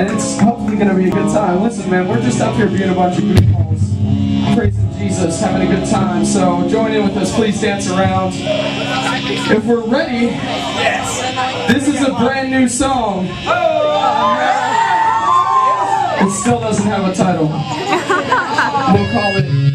and it's hopefully going to be a good time. Listen, man, we're just up here being a bunch of goofballs, praising Jesus, having a good time. So join in with us, please dance around. If we're ready, this is a brand new song. It still doesn't have a title. We'll call it